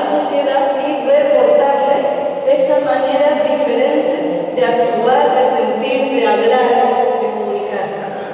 sociedad y reportarle esa manera diferente de actuar, de sentir, de hablar, de comunicar.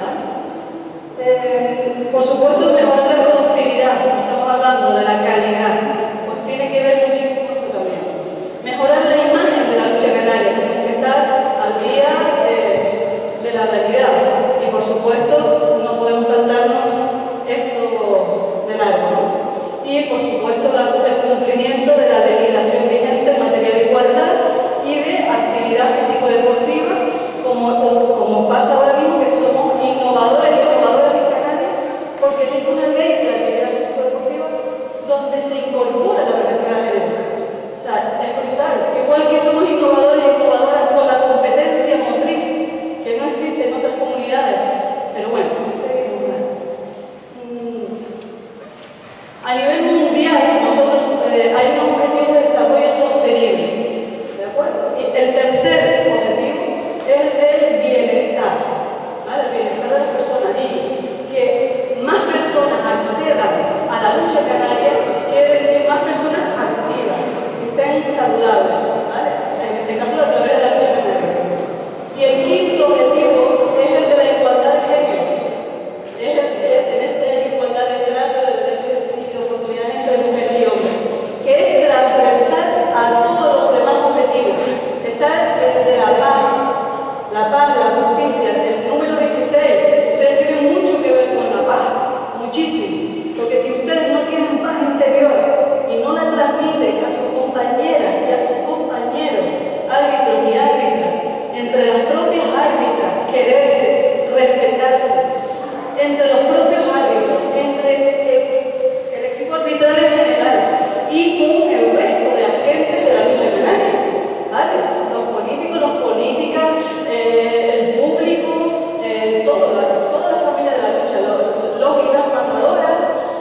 Por supuesto, mejorar la productividad, estamos hablando de la calidad, pues tiene que ver muchísimo esto también. Mejorar la imagen de la lucha canaria, tenemos que estar al día de la realidad. Y por supuesto, no podemos saltarnos esto del largo, ¿no? Y por supuesto, el cumplimiento de la legislación vigente en materia de igualdad y de actividad físico-deportiva, como pasa ahora mismo, que somos innovadores y innovadoras en Canarias, porque existe una ley de la actividad físico-deportiva donde se incorpora la perspectiva de género. O sea, es brutal. Igual que somos innovadores y innovadoras con la competencia motriz, que no existe en otras comunidades. Pero bueno, seguimos. A nivel mundial, nosotros hay unos objetivos de desarrollo sostenible. ¿De acuerdo? Y el tercer objetivo es el bienestar. ¿Vale? El bienestar de las personas. Y que más personas accedan a la lucha canaria, quiere decir más personas activas, que estén saludables. ¿Vale? En este caso, a través de la lucha canaria. Y el quinto objetivo es el de la igualdad de género. Es en esa igualdad de trato, de derechos y de oportunidades entre mujeres y hombres, que es transversal a todos los demás objetivos. Está el de la paz, la justicia, el número 16. Ustedes tienen mucho que ver con la paz, muchísimo. Porque si ustedes no tienen paz interior y no la transmiten a sus compañeras y a sus compañeros, árbitros y árbitras, entre las propias árbitras, quererse, respetarse, entre los propios árbitros, entre el equipo arbitral en general y con el resto de agentes de la lucha canaria, ¿vale? Los políticos, las políticas, el público, toda la familia de la lucha, los y las mandadoras,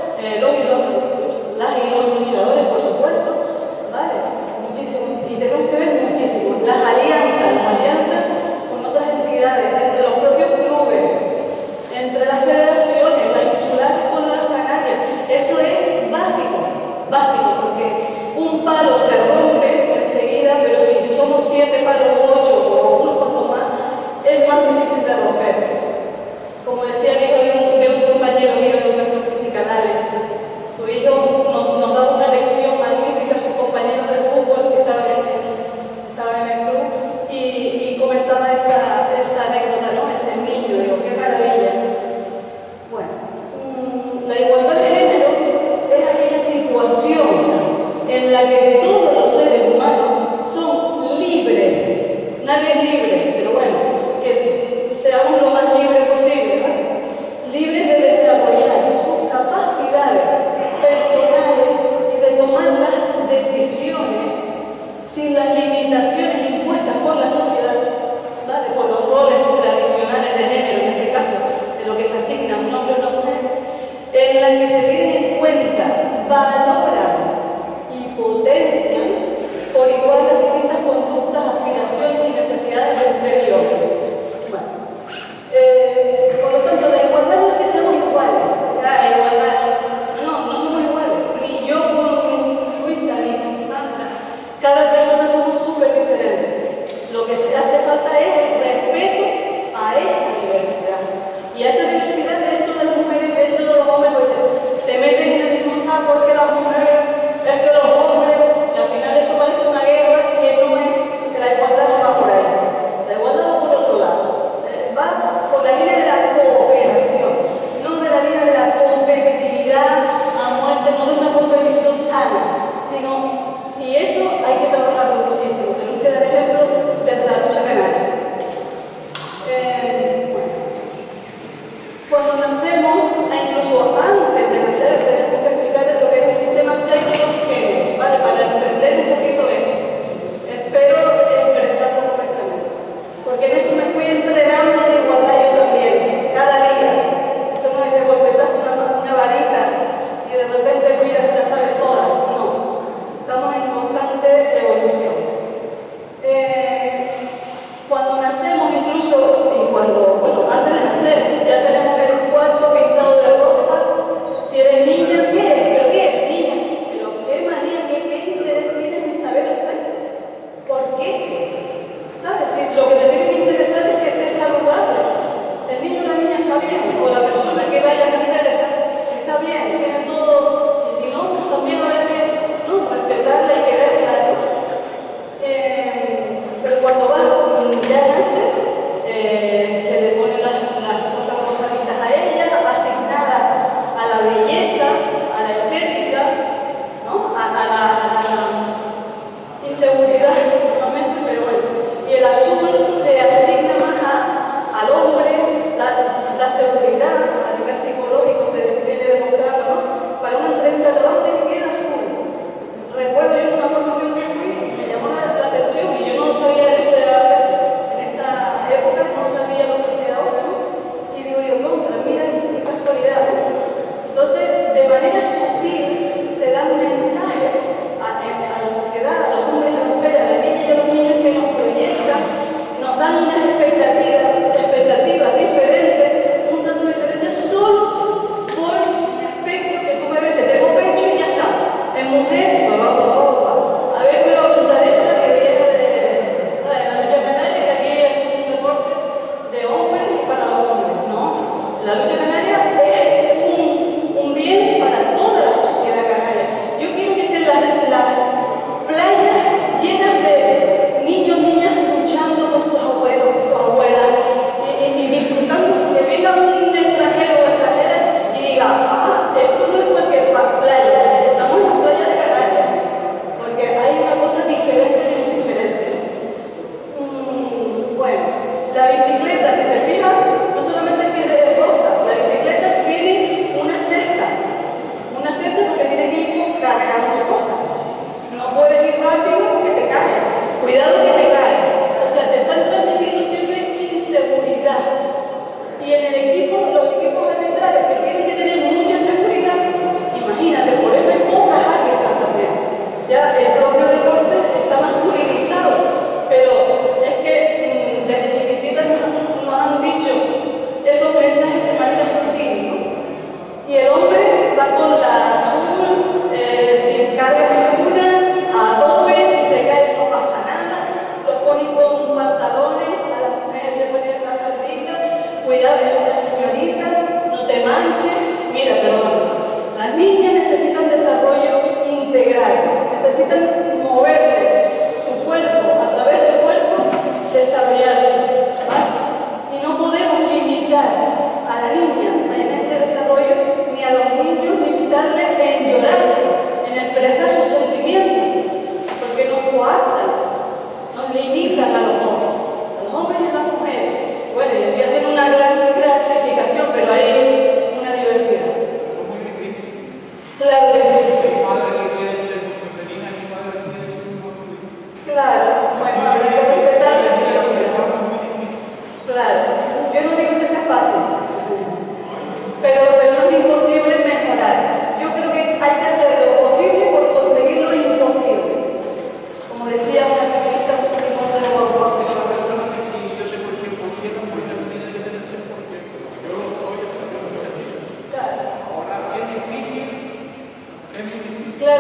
las y los luchadores, por supuesto, ¿vale? Muchísimo. Y tenemos que ver muchísimo. Las alianzas con otras entidades, entre los propios clubes, entre las federaciones, las insulares con las Canarias. Eso es básico, porque un palo se rompe enseguida, pero si somos 7 palos o 8 o unos cuantos más, es más difícil de romper. Como decía el hijo de un compañero mío de educación física, Dale, su hijo nos daba una lección magnífica a sus compañeros de fútbol que estaban en el club y comentaba esa anécdota, ¿no? El niño, digo, qué maravilla. Bueno, la igualdad de género es aquella situación en la que todos los seres humanos son libres. Nadie es libre, pero bueno, que seamos lo más libres posible, ¿no? Libres de desarrollar sus capacidades personales y de tomar las decisiones sin las limitaciones impuestas por la sociedad, ¿vale? Por los roles tradicionales de género, en este caso, de lo que se asigna a un hombre o una mujer, en la que se tienen en cuenta, valoran y potencian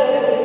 puede decir.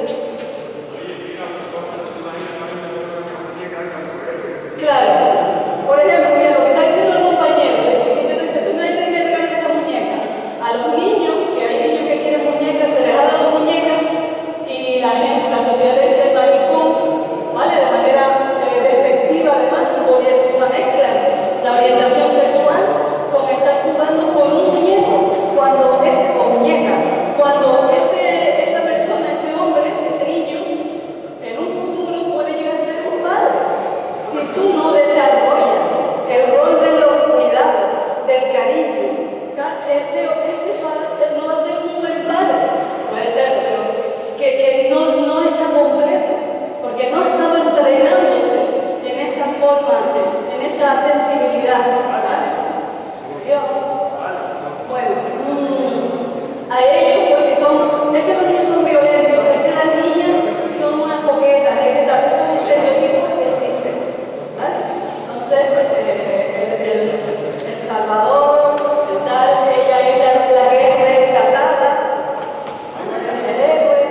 Claro, por ejemplo, mira, lo que está diciendo el compañero de chiquito, dice, tú me ayudas y me regalas esa muñeca. A los niños, que hay niños que quieren muñecas, se les ha dado muñecas y la sociedad le dice maricón, ¿vale? De manera despectiva, además, o sea, mezclan la orientación sexual con estar jugando con un muñeco, cuando es o muñeca, cuando esa persona, ese hombre, ese niño, en un futuro puede llegar a ser un padre. Si tú no desarrollas el rol de los cuidados, del cariño, ese padre no va a ser un buen padre. Puede ser, pero que no está completo, porque no ha estado entrenándose en esa forma, en esa sensibilidad. Dios. Bueno, a ellos, pues si son, es que los niños son violentos, es que las niñas son unas coquetas, es que esos estereotipos existen, ¿vale? Entonces, el Salvador, el tal, ella es la que es rescatada, el héroe.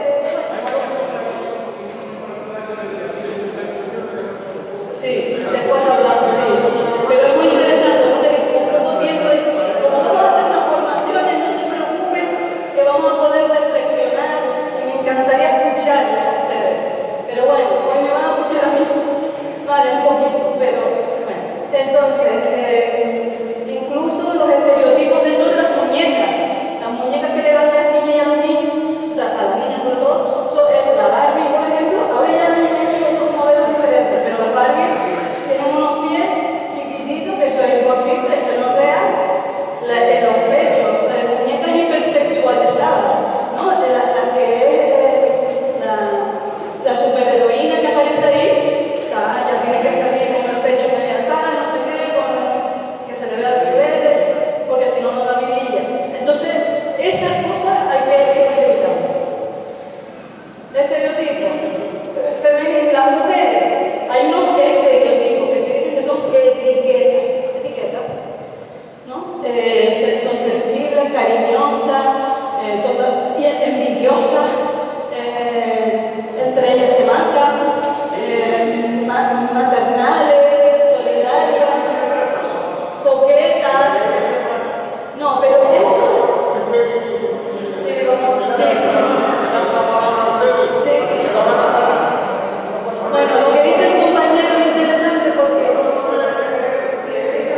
Sí, después hablamos, sí. Pero es muy interesante, lo que pasa es que con poco tiempo, como vamos a hacer unas formaciones, no se preocupen, que vamos a poder reflexionar y me encantaría escucharles a ustedes. Pero bueno, hoy me van a escuchar a mí, vale, un poquito, pero bueno. Entonces, incluso los estereotipos dentro de las muñecas que le dan a las niñas y a los niños, o sea, a las niñas sobre todo, son la Barbie, por ejemplo, ahora ya han hecho otros modelos diferentes, pero las Barbie tienen unos pies chiquititos, que eso es imposible, eso no es real. En los pechos, muñecas hipersexualizadas, ¿no? La que es la superheroína que aparece ahí, ya tiene que salir con el pecho medio tal, no sé qué, que se le vea el pilete, porque si no, no da vidilla. Entonces, esas cosas hay que evitar. Estereotipos femeninos, las mujeres, hay unos estereotipos que se dicen que son etiquetas, ¿no? Son sensibles, cariñosas, envidiosas, entre ellas se matan, maternales, solidarias, coquetas. No, pero eso. Sí, sí. Bueno, lo que dice el compañero es interesante porque. Sí.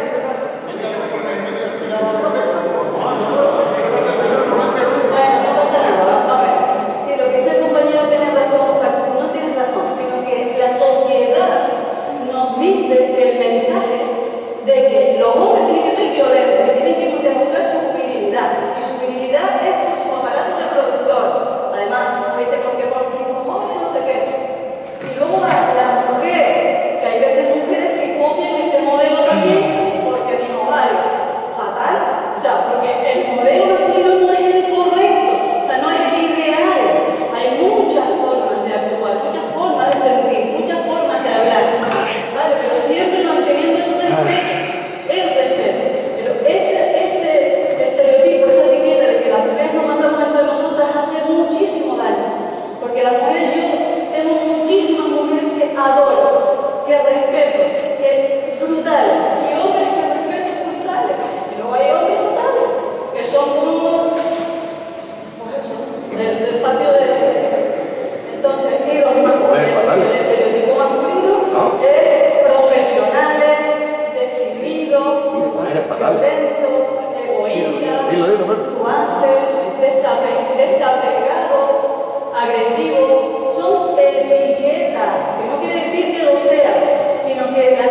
Bueno, no pasa nada, a ver. Sí, lo que dice el compañero tiene razón, o sea, no tienes razón, sino que la sociedad nos dice el mensaje de que los hombres tienen que ser violentos, que tienen que demostrar su virilidad, y su virilidad es por su aparato reproductor. Además, dice porque como hombre no sé qué. Y luego la mujer, que hay veces mujeres que copian ese modelo también, porque mi ovario, fatal, o sea, porque el modelo masculino no es el correcto, o sea, no es el ideal. Hay muchas formas de actuar, muchas formas de sentir, muchas formas de hablar, ¿vale? Pero siempre manteniendo el respeto. Pero ese estereotipo, esa etiqueta de que las mujeres nos mandamos entre nosotras hace muchísimo daño. Porque las mujeres, yo tengo muchísimas mujeres que adoro, que respeto, que brutales, y hombres que respeto brutales. Y luego hay hombres fatales, que son como, pues eso, del patio de. Entonces, y los masculinos, el estereotipo masculino es profesionales, decididos, violentos, egoístas, fluctuantes, desapegados, agresivos. Son etiquetas, que no quiere decir que lo sea, sino que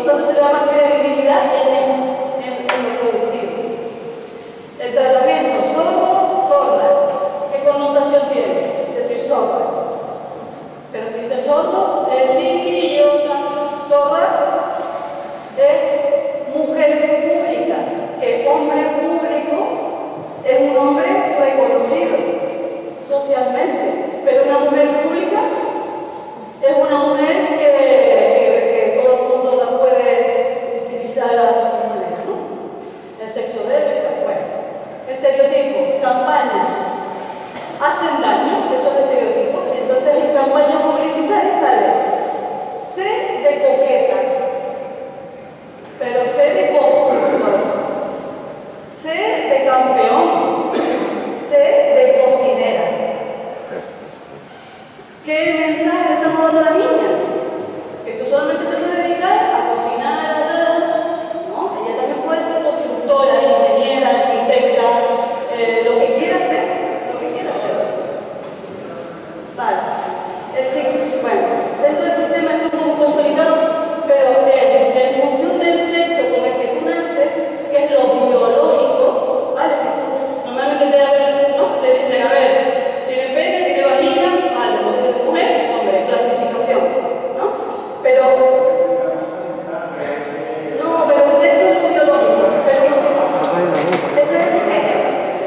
lo tanto se le da más credibilidad en eso, en lo productivo. El tratamiento sordo, sorda, ¿qué connotación tiene? Decir sorda. Pero si dice sordo, es liquillota, sorda es mujer pública, que hombre público es un hombre reconocido socialmente, pero una mujer pública es una mujer que todo el mundo la puede utilizar a su manera, ¿no? El sexo débil, bueno. Estereotipos, campañas, hacen daño, esos estereotipos. Entonces en campaña publicitaria sale C de coqueta, pero C de constructor, C de campeón, C de cocinera. ¿Qué mensaje estamos dando a la niña? Que tú solamente te puedes dedicar a cocinar, ¿no? Ella también puede ser constructora, ingeniera, arquitecta, lo que quiera ser, lo que quiera ser. Vale. Bueno, dentro del sistema esto es un poco complicado, pero en función del sexo con el que tú naces, que es lo biológico, ¿vale? Si tú normalmente te dicen, a ver, tiene pene, tiene vagina, vale, mujer, hombre, clasificación, ¿no? Pero el sexo es lo biológico, pero eso es el género.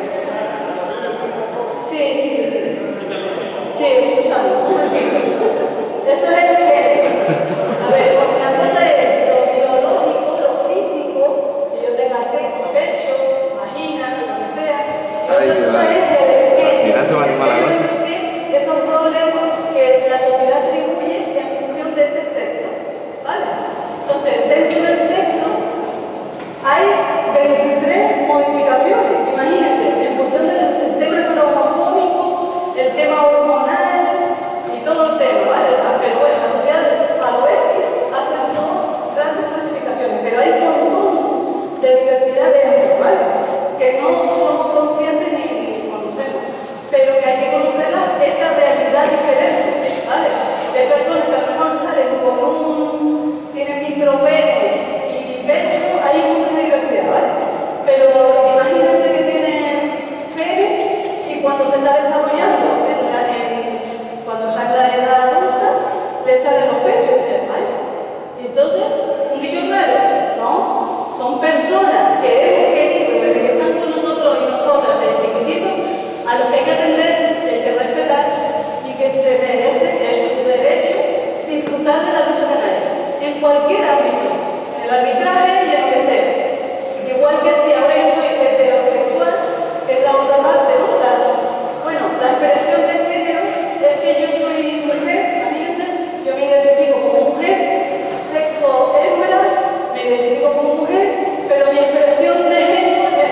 Sí, escuchamos, un momentito. Eso es el género. A ver, porque una cosa es lo biológico, lo físico, que yo tenga pecho, vagina, lo que sea, y otra cosa es el género. Esos roles que la sociedad atribuye en función de ese sexo, ¿vale? Entonces, dentro del sexo hay 23 modificaciones, imagínense, en función del tema cromosómico, el tema hormonal y todo el tema, ¿vale? O sea, pero bueno, la sociedad a lo bestia hace dos grandes clasificaciones, pero hay un montón de diversidad dentro, ¿vale? Que no somos conscientes ni conocemos, pero que hay que conocer esa realidad diferente, ¿vale? Hay personas que a lo mejor salen tienen micropene y pecho, hay un montón de diversidad, ¿vale? Pero imagínense que tienen pene y cuando se está desarrollando, cuando está en la edad adulta, le salen los pechos y se desmaya. Entonces, un bicho raro, ¿no? Son personas que hemos querido desde que están con nosotros y nosotras desde chiquititos, a los que hay que atender, hay que respetar y que se merece, es su derecho, disfrutar de la lucha canaria en cualquier ámbito, en el arbitraje y en lo que sea. Igual que si ahora yo soy heterosexual, que es la otra parte, ¿no? Bueno, la expresión de género es que yo soy mujer, imagínense, yo me identifico como mujer, sexo hembra, me identifico como mujer, pero mi expresión de género es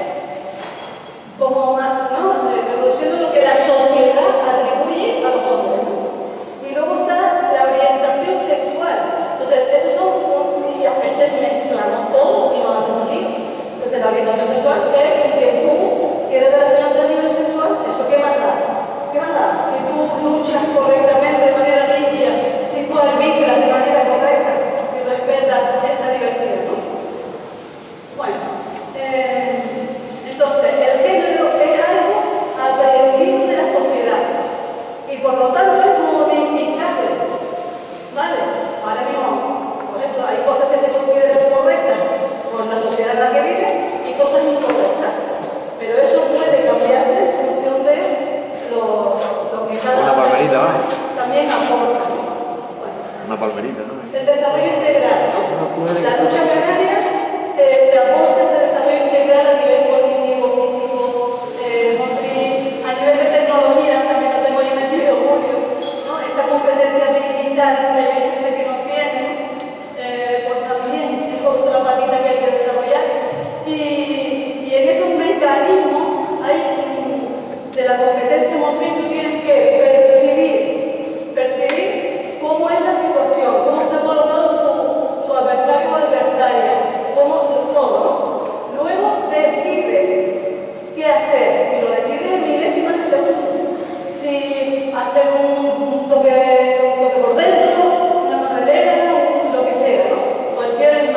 como más, ¿no? Reproduciendo lo que la sociedad atribuye a los hombres, ¿no? Y luego está la orientación sexual. Entonces, esos son, y a veces mezclamos todo y nos hacemos lío. Entonces, la orientación sexual es que tú quieres relacionarte a nivel sexual, ¿eso qué más da? ¿Qué más da? Si tú luchas correctamente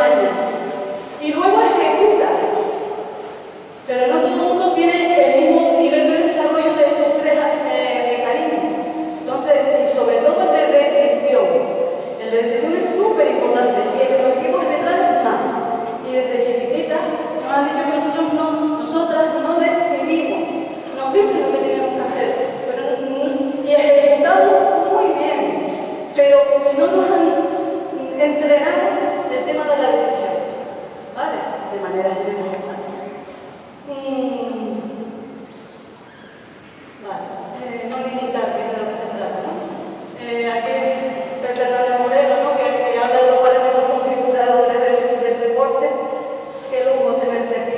enseña y luego ejecuta. Pero no todo el mundo tiene el mismo nivel de desarrollo de esos tres mecanismos. Entonces, y sobre todo el de decisión. El de decisión es súper importante y en los equipos arbitrales más. Y desde chiquititas nos han dicho que nosotras no decidimos, nos dicen lo que tenemos que hacer, y ejecutamos muy bien, pero no nos han entrenado el tema de la decisión, ¿vale? De manera general. Vale, no limitar, que es de lo que se trata, ¿no? Aquí Bernardo Moreno, ¿no? que habla de los parámetros configuradores del deporte. Qué lujo tenerte aquí,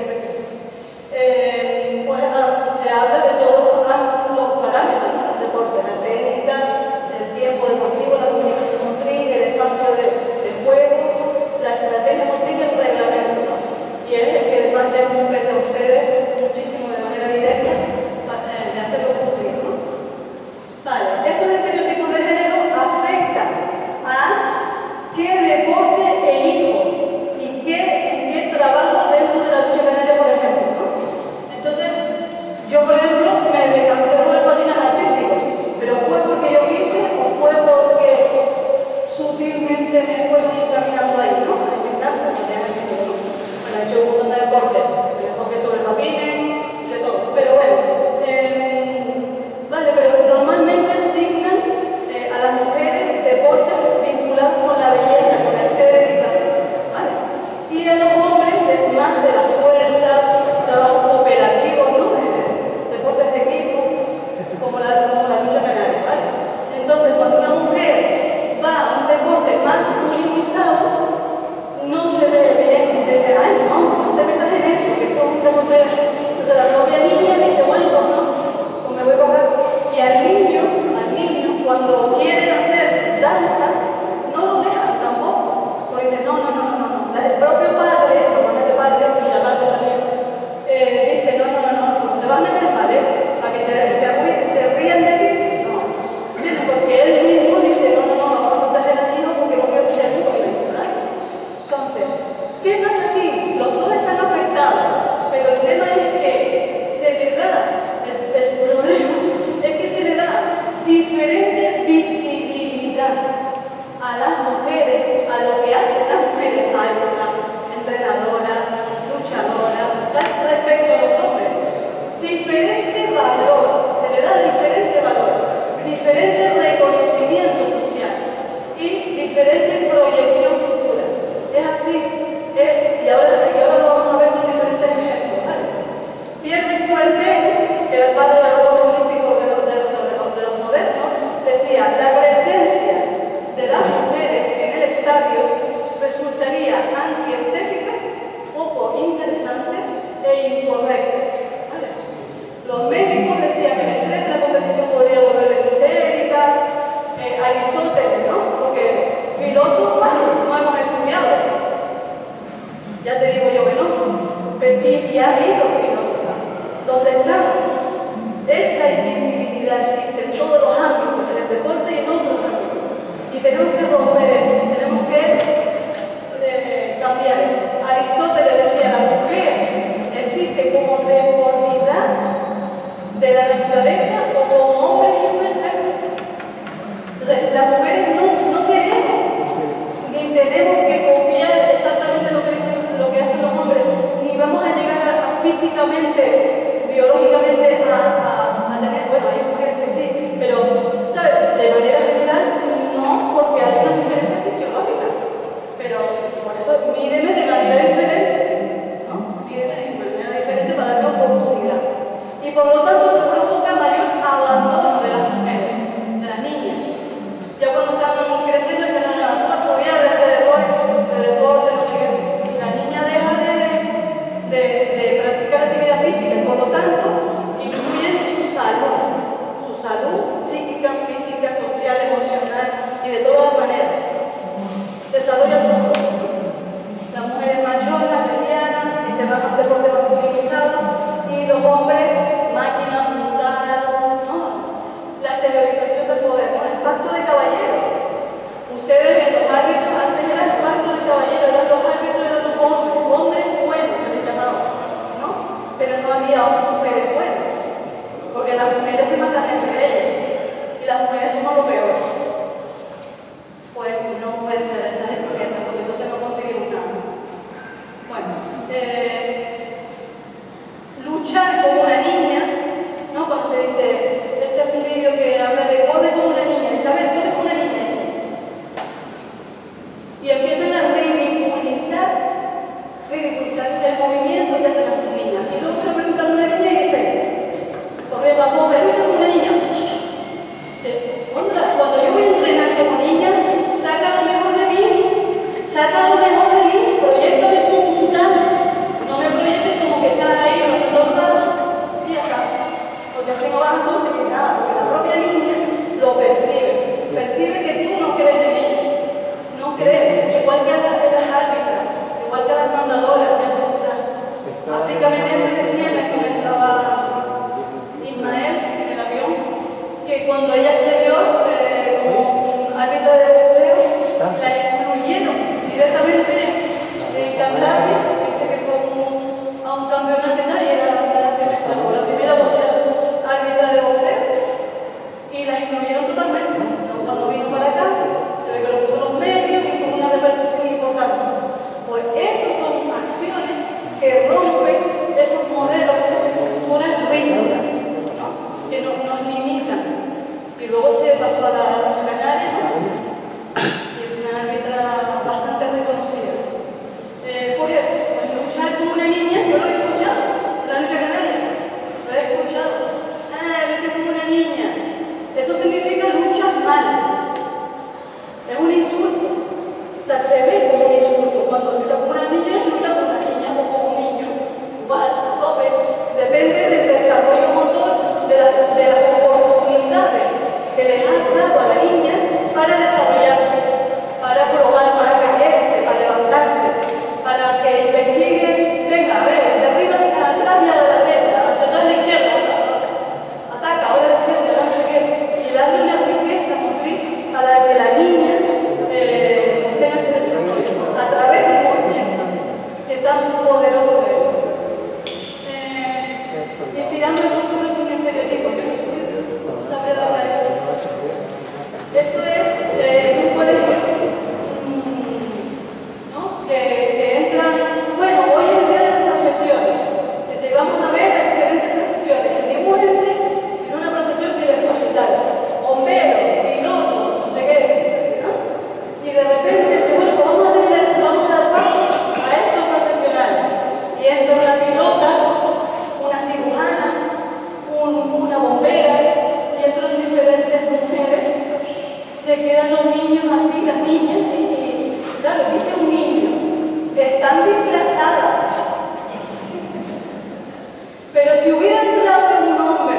pues se habla de todos los parámetros del deporte, la técnica, el tiempo deportivo, la comunicación motriz, el espacio de juego, la estrategia motriz y el reglamento, ¿no? Y es el que más les compete a ustedes muchísimo de manera directa de hacerlo cumplir, ¿no? Vale, esos estereotipos de género afectan a qué deporte elijo y en qué trabajo dentro de la lucha canaria, por ejemplo, ¿no? Entonces, yo, por ejemplo, me decanté por el patinaje artístico, pero ¿fue porque yo quise o fue porque sutilmente me fueron encaminando ahí, ¿no? A mí me encanta el patinaje artístico, ¿no? Bueno, he hecho un montón de deportes, de hockey sobre patines, de todo, pero bueno, vale, pero normalmente asignan a las mujeres deportes vinculados con la belleza, con la estética, ¿vale? Y a los hombres más de la fuerza, trabajos cooperativos, ¿no? Deportes de equipo, como la lucha canaria, ¿vale? Entonces, cuando una mujer va a un deporte masculinizado, no se ve bien, dice, ay, no te metas en eso, que eso es un deporte. Entonces la propia niña dice, bueno, pues no, pues me voy a pagar. Y al niño, cuando quiere hacer danza, no lo dejan tampoco, porque dicen, no. El propio padre, normalmente padre, y la madre también, dice, no, como te vas a meter mal, para que se rían de ti, no. ¿Entiendes? Porque él mismo dice, no, vamos a proteger a mi hijo porque no quiero que sea muy, ¿verdad? Entonces, ¿qué pasa aquí? Los dos están afectados, pero el tema es que se le da, el problema es que se le da diferente visibilidad a las mujeres, a lo que hacen las mujeres, entrenadora, luchadora, respecto a los hombres. Diferente valor, se le da diferente valor, diferente reconocimiento social y diferente proyección futura. Es así, y ahora lo vamos a ver con diferentes ejemplos, ¿vale? Pierre de Coubertin, que era el padre de los Juegos Olímpicos de los modernos, decía, la presencia de las mujeres en el estadio resultaría antiestética, poco interesante e incorrecta, ¿vale? Los médicos decían que el estrés de la competición podría volverle histérica. Aristóteles, ¿no? Porque filósofos no hemos estudiado. Ya te digo yo que no. Y ha habido filósofas. ¿Dónde están? Esa invisibilidad existe en todos los ámbitos, en el deporte y en otros ámbitos. Y tenemos que romper eso, tenemos que cambiar eso. Aristóteles decía, la mujer existe como deformidad de la naturaleza o como hombre imperfecto. Entonces, las mujeres no queremos ni tenemos que copiar exactamente lo que hacen los hombres, ni vamos a llegar físicamente, biológicamente a tener, bueno, hay mujeres que sí, pero, ¿sabes? De manera general, no, porque hay una diferencia fisiológica. Pero por eso mídeme de manera diferente, ¿no? Mídeme de manera diferente para darle oportunidad. Y por lo tanto se provoca mayor abandono de las mujeres, de las niñas. Ya cuando están creciendo dicen, no, vamos a estudiar de deporte, no sé qué. Y la niña deja de practicar actividad física Australia, que dice que fue a un campeonato y era la primera árbitra de boxeo, y la excluyeron totalmente. Luego cuando vino para acá, se ve que lo puso en los medios y tuvo una repercusión importante. Pues esas son acciones que rompen esos modelos, esas estructuras rígidas, ¿no? Que nos limitan. Y luego se pasó a la lucha canaria, ¿no? Y es una árbitra bastante reconocida. Pues eso, pues luchar con una niña, yo lo he escuchado, la lucha canaria, lo he escuchado. Lucha con una niña, eso significa luchar mal. Es un insulto. O sea, se ve como un insulto. Cuando lucha con una niña, lucha con una niña o con un niño. Igual, a tope. Depende del desarrollo motor, de las oportunidades que les han dado a la niña para desarrollarse, para probar, para caerse, para levantarse, para que investiguen. Venga, a ver, de arriba hacia atrás y a la derecha, hacia atrás a la izquierda. Ataca, ahora defiende, ahora no sé qué. Y darle una riqueza motriz para que la niña tenga ese desarrollo a través del movimiento que tan poderoso es. Inspirando el futuro sin estereotipos. Yo no sé si sabría darle a esto. Esto es un colegio, ¿no? que entran. Bueno, hoy es el día de las profesiones. Dice, vamos a ver las diferentes profesiones. Y dibújense en una profesión que les gusta, bombero, piloto, no sé qué, ¿no? Y de repente dice, bueno, pues vamos a dar paso a estos profesionales. Y entra una pilota, una cirujana, una bombera, y entran diferentes mujeres. Se quedan los niños así, las niñas, y claro, dice un niño, están disfrazadas. Pero si hubiera entrado un hombre,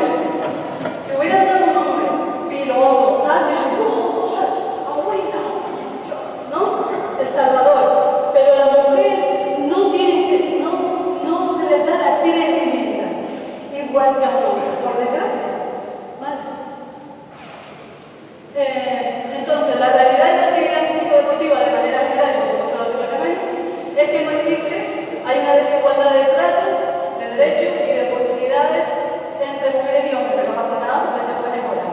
piloto, tal, ahorita, ¿no? El Salvador. Pero la mujer no se les da la credibilidad, igual que a un hombre, por desgracia. ¿Vale? Entonces, la realidad de la actividad físico-deportiva de manera general, por supuesto la lucha canaria, es que no existe, hay una desigualdad de trato, de derechos y de oportunidades entre mujeres y hombres, pero no pasa nada porque se puede mejorar.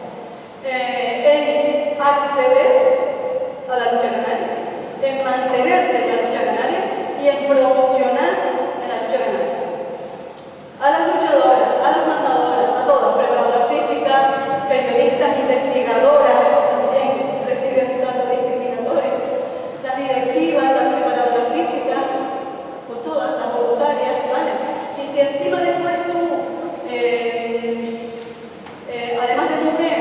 En acceder a la lucha canaria, en mantenerte en la lucha canaria y en promocionar en la lucha canaria. A las luchadoras, a las mandadoras, a todas, preparadoras físicas, periodistas, investigadoras, también reciben trato discriminatorio, las directivas, las preparadoras físicas, pues todas, las voluntarias, ¿vale? Y si encima después tú, además de mujer,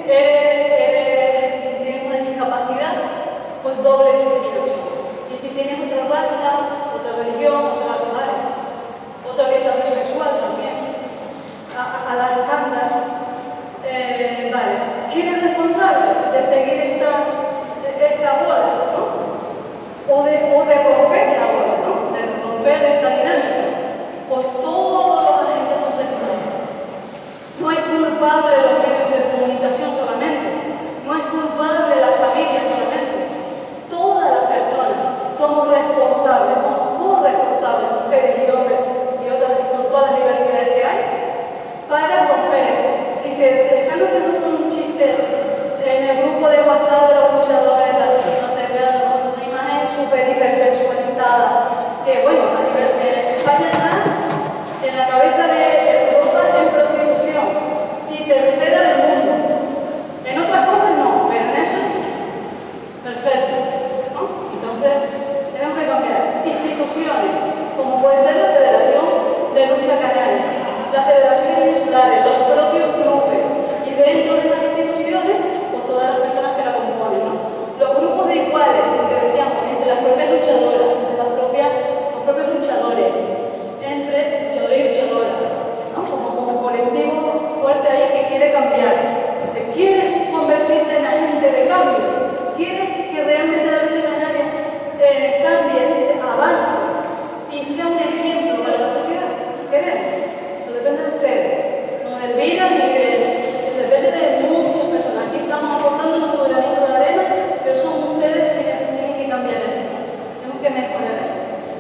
tienes una discapacidad, pues doble discriminación. Y si tienes otra raza, otra religión, otra orientación sexual también, a la estándar, vale. ¿Quién es responsable de seguir esta bola, ¿no? O de romper la bola, ¿no? De romper esta dinámica. Pues todos los agentes sociales. No es culpable los medios de comunicación solamente, no es culpable la familia solamente. Todas las personas somos responsables, somos corresponsables, mujeres y hombres y otras, con todas las diversidades que hay, para romper esto. Si te están haciendo un chiste en el grupo de WhatsApp de los luchadores, no sé, una imagen súper hipersexualizada, que bueno, a nivel España está en la cabeza de Europa en prostitución y tercera del mundo. En otras cosas no, pero en eso, perfecto, ¿no? Entonces, tenemos que cambiar instituciones, como puede ser la Federación de Lucha Canaria, las federaciones insulares, los propios clubes, y dentro de esas instituciones, pues todas las personas que la componen, ¿no? Los grupos de iguales, lo que decíamos, entre las propias luchadoras, entre los propios luchadores, entre luchadores y luchadoras, ¿no? Como colectivo fuerte ahí que quiere cambiar. ¿Quieres convertirte en agente de cambio? ¿Quieres que realmente la lucha canaria cambie, se avance y sea un ejemplo para la sociedad? ¿Queremos? Eso depende de ustedes. No de Elvira ni depende de muchas personas. Aquí estamos aportando nuestro granito de arena, pero son ustedes quienes tienen que cambiar eso. Tenemos que mejorar.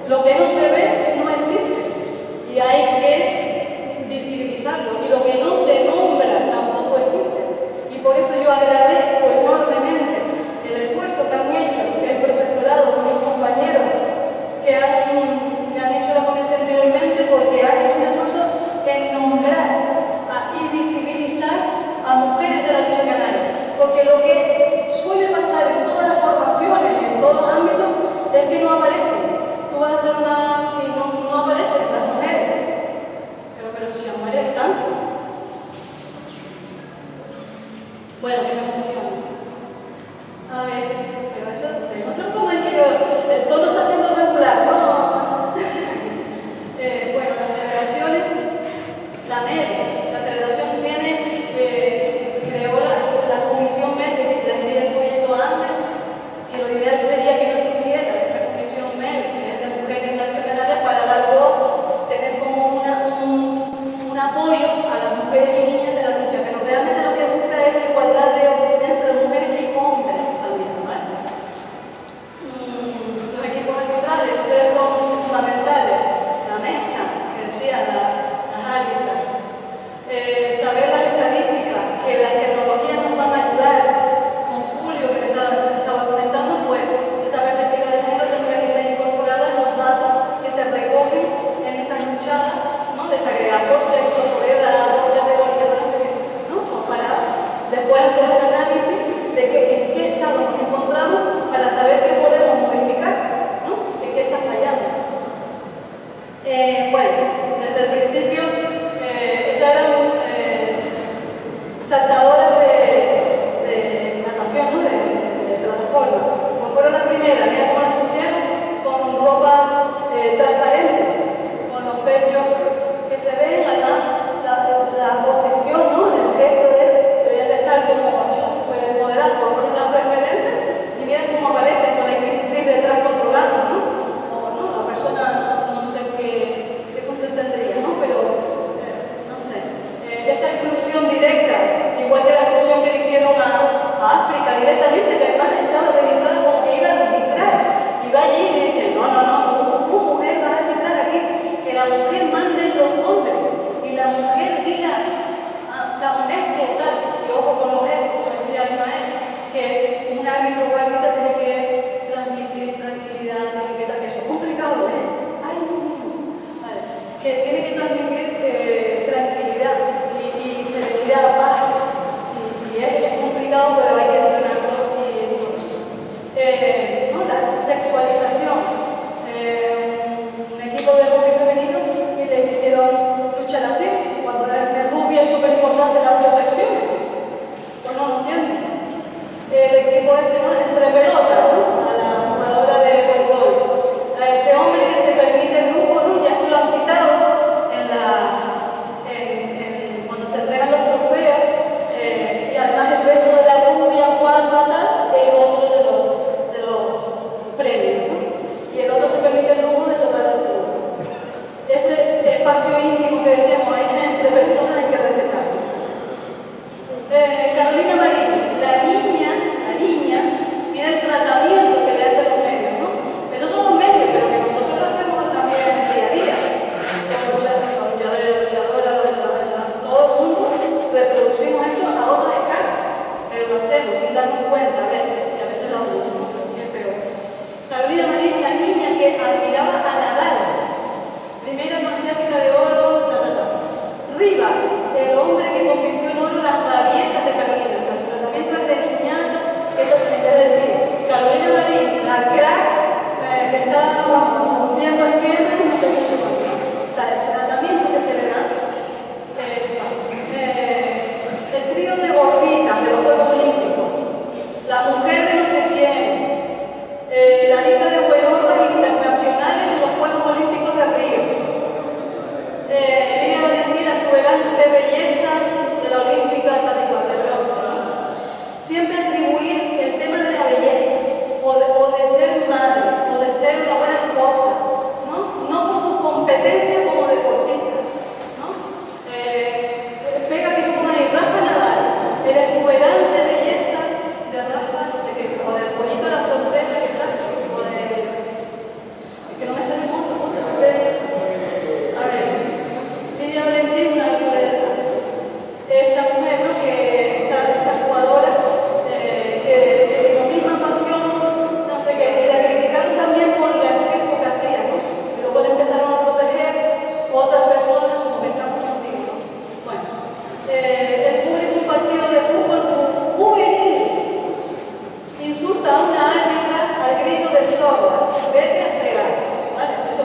Lo que no se ve no existe y hay que visibilizarlo. Y lo que no se nombra tampoco existe. Y por eso yo agradezco enormemente el esfuerzo que han hecho el profesorado, mis compañeros que han hecho la ponencia anteriormente, porque han hecho un esfuerzo en nombrar y visibilizar a mujeres de la lucha canaria. Porque lo que suele pasar en todas las formaciones, en todos los ámbitos, es que no aparecen. Tú vas a hacer una y no aparecen las mujeres. Pero si las mujeres están. Bueno, que me emociona. A ver, pero esto no sé cómo es que el tono está siendo regular, ¿no? Bueno, las federaciones, la MED, la federación creó la comisión MED, que les di el folleto antes, que lo ideal sería que no existiera esa comisión MED, que es de mujeres en la lucha canaria, para dar voz, tener como un apoyo a las mujeres y niñas de la lucha, pero realmente lo que busca es la igualdad de oportunidades entre mujeres y hombres también, ¿vale? Los equipos arbitrales, ustedes son fundamentales. La mesa, que decía las árbitras. Saber las estadísticas, que las tecnologías nos van a ayudar. Con Julio, que me estaba comentando, pues esa perspectiva de género tendría que estar incorporada en los datos que se recogen en esas luchadas, ¿no? Desagregar por sexo, por edad, por categoría, por así, ¿no? Pues para después hacer un análisis de en qué estado nos encontramos para saber qué podemos modificar, ¿no? ¿Qué está fallando? Bueno, desde el principio, esas eran saltadoras de natación, ¿no? De plataforma. Pues fueron las primeras, mira cómo las pusieron, con ropa transparente, con los pechos que se ven, además la posición, ¿no? El gesto deberían de estar como súper empoderados, porque fueron las referentes, y miren cómo aparecen con la institutriz detrás controlando, ¿no? O no, la persona no sé qué función tendría, ¿no? Pero no sé. Esa exclusión directa, igual que la exclusión que le hicieron a África directamente, que además estaba registrada como que iba a arbitrar. Y va allí y dice, no, tú mujer vas a arbitrar aquí, que la mujer mande en los hombres y la mujer diga, está honesto o tal. Y ojo con los gestos, como decía Ismael, que un árbitro o árbitra tiene que transmitir tranquilidad, que eso es complicado, ¿eh? Ay, vale. Que tiene que transmitir tranquilidad y serenidad, paz. Y es complicado, pero hay que entrenarlo. ¿No? La sexualización. Un equipo de rugby femenino y les hicieron luchar así, cuando en el rugby es súper importante la protección. Pues no lo entienden. El equipo ¿no? Entre pelotas, ¿no? A la jugadora de voleibol. A este hombre que se permite el lujo, ¿no? Ya que lo han quitado cuando se entregan los trofeos, y además el beso de la rubia, Juan Fatal, es otro de los premios, ¿no? Y el otro se permite el lujo de tocar el culo. Ese espacio íntimo que decíamos ahí entre personas hay que respetarlo. Carolina Marín, la niña tiene el tratamiento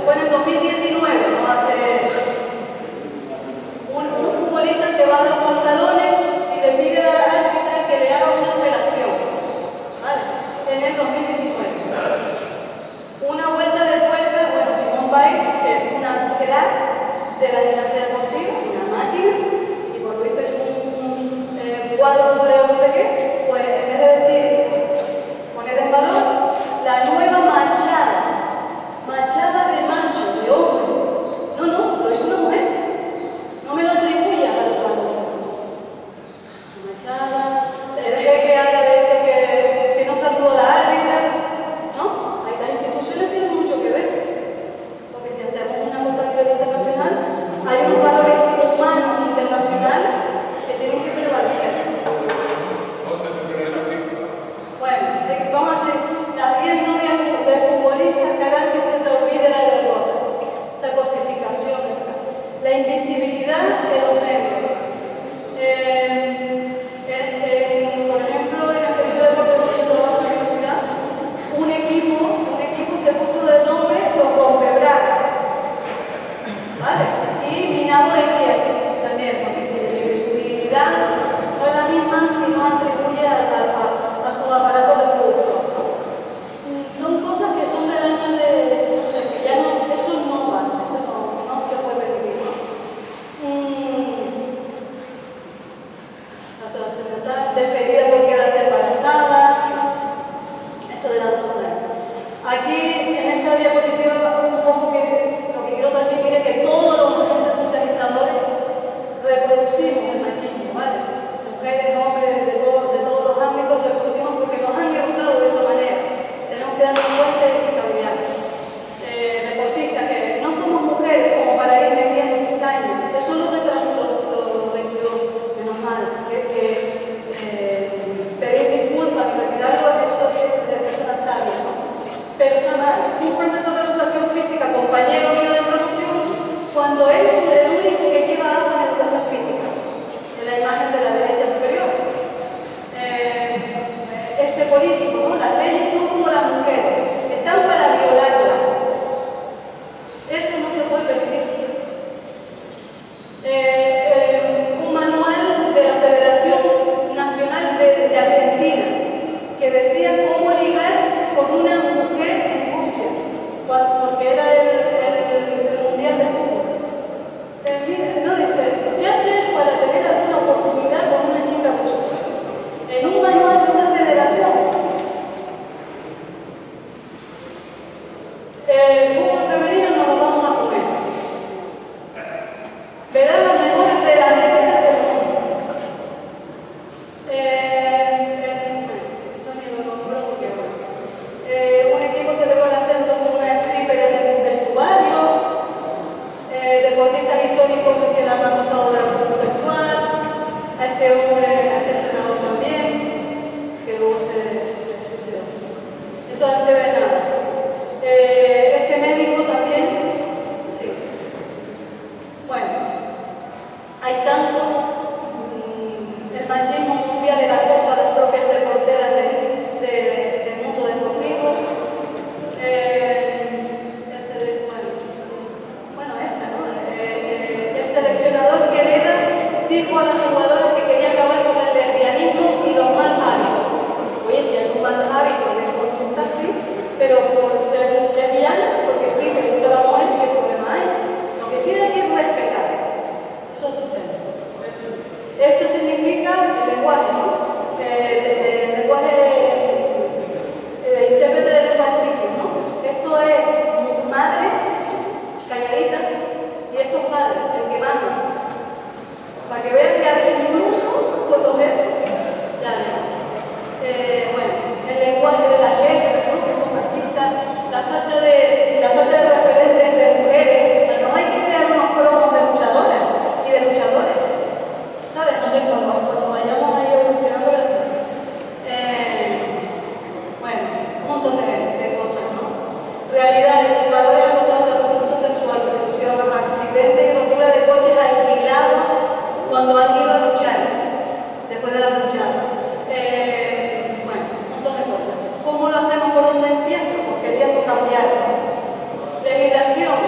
fue en el 2019, ¿no? Un futbolista se baja los pantalones y le pide a la árbitra que le haga una felación, ¿vale? En el 2019. Una vuelta de tuerca, bueno, Simone Biles, que es una crack de la gimnasia deportiva, una máquina, y por lo visto es un cuádruple o no sé qué, pues en vez de decir, poner en valor la nueva machada de macho, de hombre. No, lo hizo una mujer. No me lo atribuya al machada, el jeque haga que no saludó a la árbitra. No, las instituciones tienen mucho que ver. Porque si hacemos una cosa a nivel internacional, hay unos valores humanos internacionales que tienen que prevalecer. Bueno, sí, vamos a hacer las 10 novias de futbolistas que harán que se te olvide la derrota. Esa cosificación, la invisibilidad de los medios. Por ejemplo, en el servicio de deporte donde yo trabajo en la universidad, un equipo se puso de nombre los rompebragas, ¿vale? Y minado de tierra también, porque si la invisibilidad no es la misma si no atribuye a su aparato reproductor, ¿no? Son cosas que son del año de, no sé, que ya no, eso no va, eso no se puede repetir, ¿no? Se me está despedida por quedarse embarazada, esto de la mujer. Aquí, en esta diapositiva, un poco que lo que quiero transmitir es que todos los agentes socializadores reproducimos el machismo, ¿vale? Mujeres, hombres, de todos los ámbitos reproducimos porque nos han educado de esa manera. Tenemos que darnos cuenta y cambiar. Deportistas que no somos mujeres como para ir metiendo cizaña. Eso es lo menos mal. Pedir disculpas y retirarlo, eso es de personas sabias, ¿no? Pero está mal. Un profesor de educación física, compañero mío de promoción, cuando él es el único que lleva agua en educación física, en la imagen de la derecha superior. Este político, ¿no? Las leyes son como las mujeres, están para violarlas. Eso no se puede permitir. Un manual de la Federación Nacional de Argentina que decía cómo ligar con una mujer en Rusia, porque era el Mundial de Fútbol. No dice, ¿qué hacer para tener alguna oportunidad con una chica rusa? En un manual de una federación. El fútbol femenino nos lo vamos a comer. Verán los mejores delanteras del mundo. Esto ni lo nombro porque un equipo celebró el ascenso con una stripper en el vestuario. Deportistas históricos que la han acusado de abuso sexual. A este hombre, a este entrenador también, que luego se suicidó. Eso no se ve nada. Este médico también, sí. Bueno, hay tanto el machismo mundial y las cosas de las propias reporteras del mundo deportivo. El seleccionador Quereda dijo a las jugadoras que quería acabar con el lesbianismo y los mal hábitos. Oye, si hay un mal hábito de conducta, sí, pero por ser lesbiana, porque primero le gusta a la mujer, ¿qué problema hay? Lo que sí hay que respetar. Eso es otro tema. Esto significa el lenguaje, ¿no? El lenguaje, intérprete de lenguaje simple, ¿no? Esto es madre, calladita, y esto es padre, el que manda. Para que vean que incluso por los gestos, ya bueno, el lenguaje de las letras, ¿no? Que son machistas, la falta de referentes de mujeres. Pero no hay que crear unos cromos de luchadoras y de luchadores, ¿sabes? No sé, cuando vayamos ahí evolucionando la historia. Bueno, un montón de cosas, ¿no? Realidades, valores acusados de abuso sexual, prostitución, accidentes y rotura de coches alquilados cuando han ido a luchar, después de la luchada. Bueno, un montón de cosas. ¿Cómo lo hacemos? ¿Por dónde empiezo? Pues queriendo cambiar. Legislación.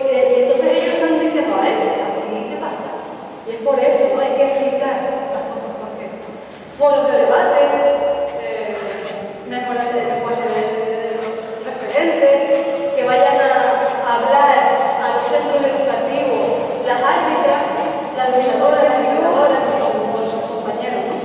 y entonces ellos están diciendo, a ver, ¿qué pasa? Y es por eso, ¿no? Hay que explicar las cosas porque foros de debate, mejorar el lenguaje de los referentes, que vayan a hablar a los centros educativos, las árbitras, las luchadoras, las educadoras, con sus compañeros, ¿no?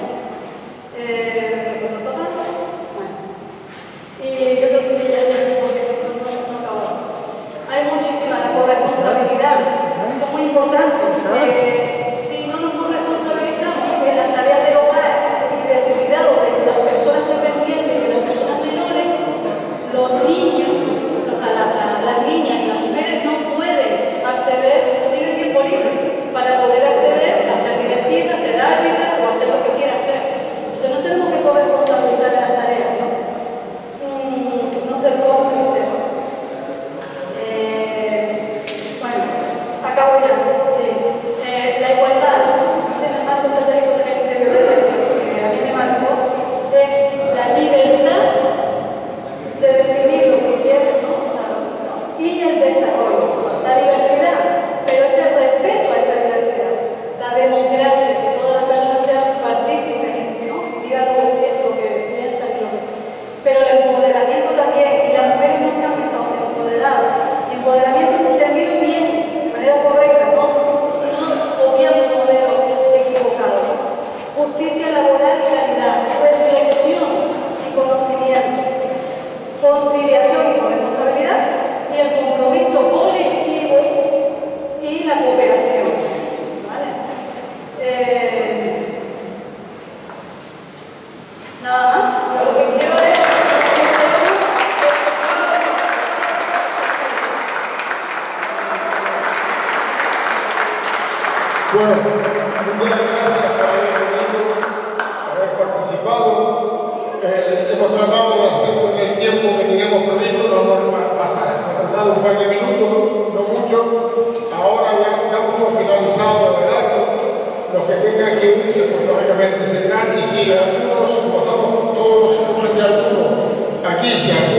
Bueno, y yo creo que ya porque si no acabamos. Hay muchísima corresponsabilidad, esto es muy importante. Si no nos corresponsabilizamos en las tareas del hogar y del cuidado de las personas dependientes y de las personas menores, los niños, o sea, las niñas y las mujeres no pueden acceder, no tienen tiempo libre para poder acceder a ser directiva, a ser árbitra o a hacer lo que quiera hacer. Entonces no tenemos que corresponsabilizar las tareas, ¿no? No ser cómplices, ¿no? Bueno, acabo ya. Sí. La igualdad, dice el marco estratégico de Violeta, que a mí me marcó, es la libertad de decidir lo que quieres, ¿no? O sea, ¿no? Y el desarrollo, la diversidad, pero ese respeto a esa diversidad, la democracia, que todas las personas sean partícipes, ¿no? Digan lo que sienten, lo que piensan, pero el empoderamiento también, y las mujeres no están empoderadas, y empoderamiento entendido bien, de manera correcta, no obviando el modelo equivocado, ¿no? Justicia laboral y calidad, reflexión y conocimiento, conciliación y corresponsabilidad, y el compromiso colectivo y la cooperación, ¿vale? Nada más, lo que quiero es bueno, muchas gracias por haber venido, por haber participado. Hemos tratado de hacerlo en el tiempo que teníamos previsto, nos hemos pasado un par de minutos, no mucho. Ahora ya damos por finalizado el acto. Los que tengan que irse, pues lógicamente se irán, y si algunos, como estamos todos, simplemente algunos aquí, si